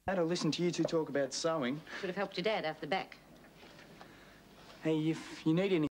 Had to listen to you two talk about sewing. Should have helped your dad out the back. Hey, if you need any